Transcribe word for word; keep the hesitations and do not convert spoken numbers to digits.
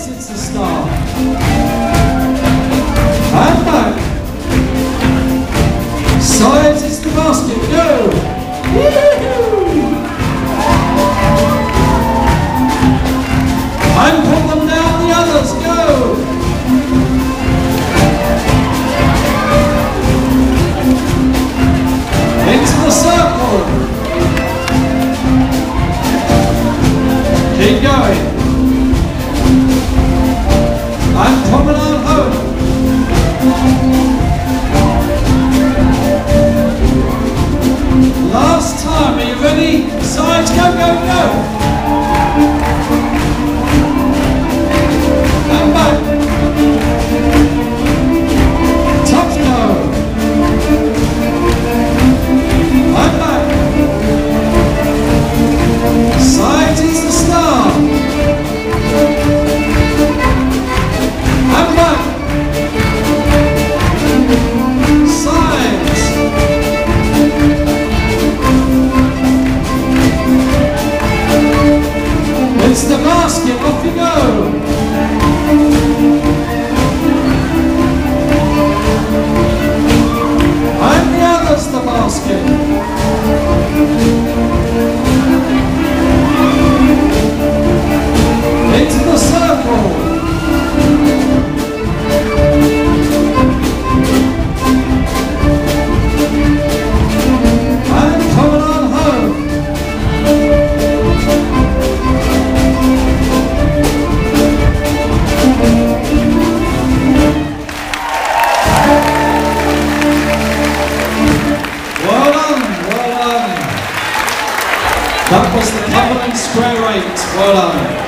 Sides, it's the star. And back. Sides, it's the basket. Go. Woo-hoo. And pull them down the others. Go. Into the circle. Keep going. And promenade home. Last time, are you ready? Sides, go, go, go. And back. Tops go. And back. Sides is the star. And back. Sides. It's the basket, off you go. And the other's the basket. Into the circle. And coming on home. Well done, well done. That was the Cumberland Square Eight. Well done.